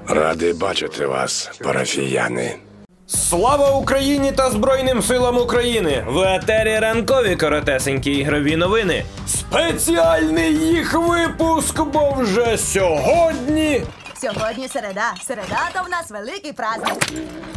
Радий бачити вас, парафіяни. Слава Україні та Збройним силам України! В етері ранкові коротесенькі ігрові новини. Спеціальний їх випуск, бо вже сьогодні... Сьогодні середа. Середа – то в нас великий праздник.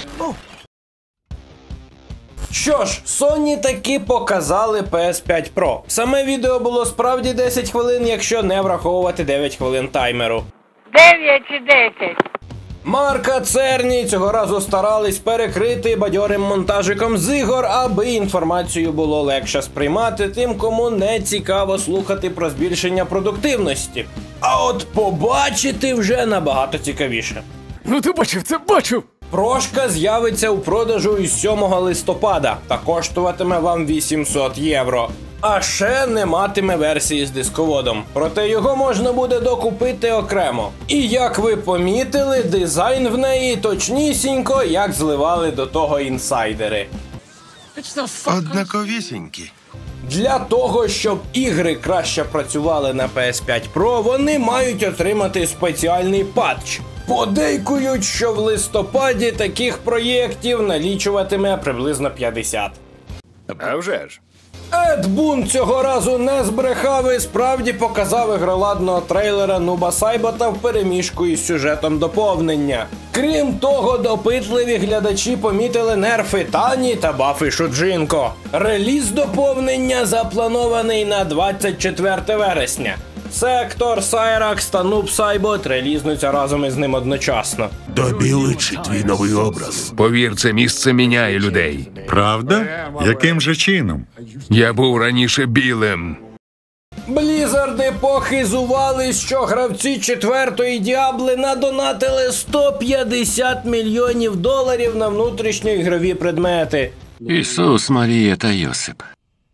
Що ж, Sony таки показали PS5 Pro. Саме відео було справді 10 хвилин, якщо не враховувати 9 хвилин таймеру. 9 чи 10. Марка Церні цього разу старались перекрити бадьорим монтажиком з ігор, аби інформацію було легше сприймати тим, кому не цікаво слухати про збільшення продуктивності. А от побачити вже набагато цікавіше. Ну ти бачив, це бачив! Прошка з'явиться у продажу із 7 листопада та коштуватиме вам 800 євро. А ще не матиме версії з дисководом, проте його можна буде докупити окремо. І як ви помітили, дизайн в неї точнісінько, як зливали до того інсайдери. Однаковісінькі. Для того, щоб ігри краще працювали на PS5 Pro, вони мають отримати спеціальний патч. Подейкують, що в листопаді таких проєктів налічуватиме приблизно 50. А вже ж. Ед Бун цього разу не збрехав і справді показав ігроладного трейлера Нуба Сайбота впереміжку із сюжетом доповнення. Крім того, допитливі глядачі помітили нерфи Тані та бафи Шуджинко. Реліз доповнення запланований на 24 вересня. Сектор, Сайракс та Нуб Сайбот релізнуться разом із ним одночасно. Тобі личить твій новий образ. Повір, це місце міняє людей. Правда? Яким же чином? Я був раніше білим. Блізарди похизували, що гравці 4-ї Діабли надонатили 150 мільйонів доларів на внутрішньоігрові предмети. Ісус, Марія та Йосип.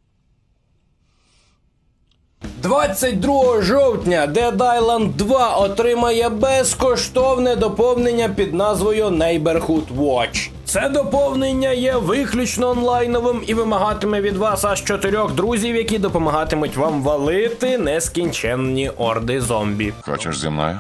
22 жовтня Dead Island 2 отримає безкоштовне доповнення під назвою Neighborhood Watch. Це доповнення є виключно онлайновим і вимагатиме від вас аж 4 друзів, які допомагатимуть вам валити нескінченні орди зомбі. Хочеш зі мною?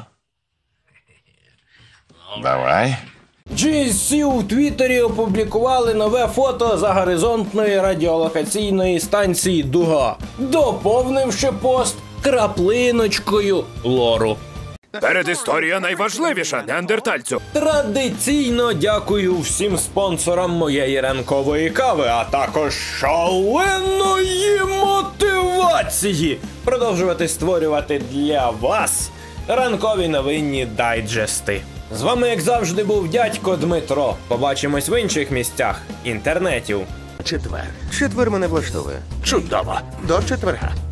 Давай. GSC у Твіттері опублікували нове фото загоризонтної радіолокаційної станції Дуга, доповнивши пост краплиночкою лору. Передісторія найважливіша, неандертальцю. Традиційно дякую всім спонсорам моєї ранкової кави, а також шаленої мотивації продовжувати створювати для вас ранкові новинні дайджести. З вами, як завжди, був дядько Дмитро. Побачимось в інших місцях інтернетів. Четвер мене влаштовує. Чудово. До четверга.